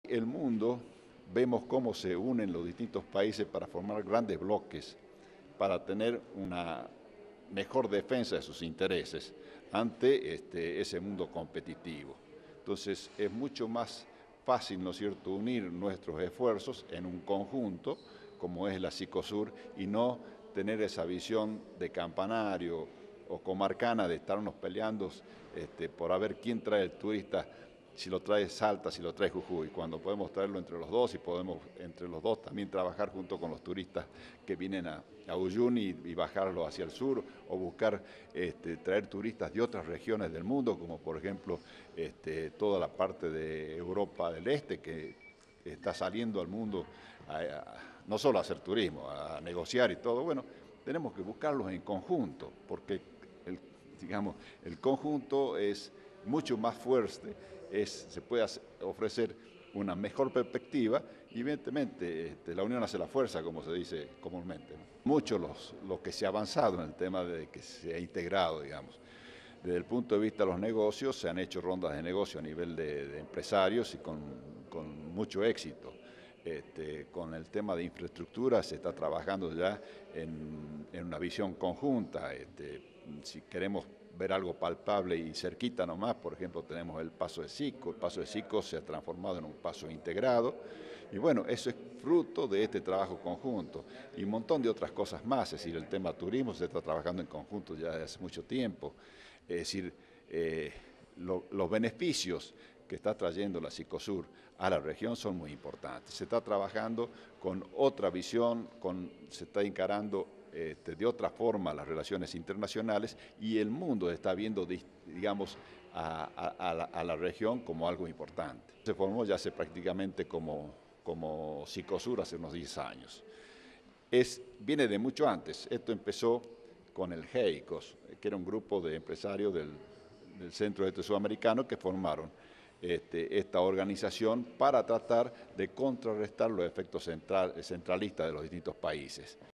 El mundo, vemos cómo se unen los distintos países para formar grandes bloques, para tener una mejor defensa de sus intereses ante ese mundo competitivo. Entonces es mucho más fácil, ¿no es cierto?, unir nuestros esfuerzos en un conjunto, como es la Cicosur, y no tener esa visión de campanario o comarcana de estarnos peleando por a ver quién trae el turista, si lo trae Salta, si lo trae Jujuy, cuando podemos traerlo entre los dos y podemos entre los dos también trabajar junto con los turistas que vienen a Uyuni y bajarlo hacia el sur, o buscar traer turistas de otras regiones del mundo, como por ejemplo toda la parte de Europa del Este, que está saliendo al mundo no solo a hacer turismo, a negociar y todo. Bueno, tenemos que buscarlos en conjunto, porque digamos, el conjunto es mucho más fuerte, se puede ofrecer una mejor perspectiva y evidentemente la unión hace la fuerza, como se dice comúnmente, ¿no? Mucho lo que se ha avanzado en el tema de que se ha integrado, digamos. Desde el punto de vista de los negocios, se han hecho rondas de negocio a nivel de empresarios y con mucho éxito. Con el tema de infraestructura se está trabajando ya en una visión conjunta. Si queremos ver algo palpable y cerquita nomás, por ejemplo, tenemos el Paso de Sico. El Paso de Sico se ha transformado en un paso integrado. Y bueno, eso es fruto de este trabajo conjunto y un montón de otras cosas más. Es decir, el tema turismo se está trabajando en conjunto ya desde hace mucho tiempo. Es decir, los beneficios que está trayendo la Cicosur a la región son muy importantes. Se está trabajando con otra visión, se está encarando de otra forma las relaciones internacionales y el mundo está viendo, digamos, a la región como algo importante. Se formó ya hace prácticamente como Cicosur hace unos 10 años. Viene de mucho antes. Esto empezó con el GEICOS, que era un grupo de empresarios del Centro Este Sudamericano que formaron esta organización para tratar de contrarrestar los efectos centralistas de los distintos países.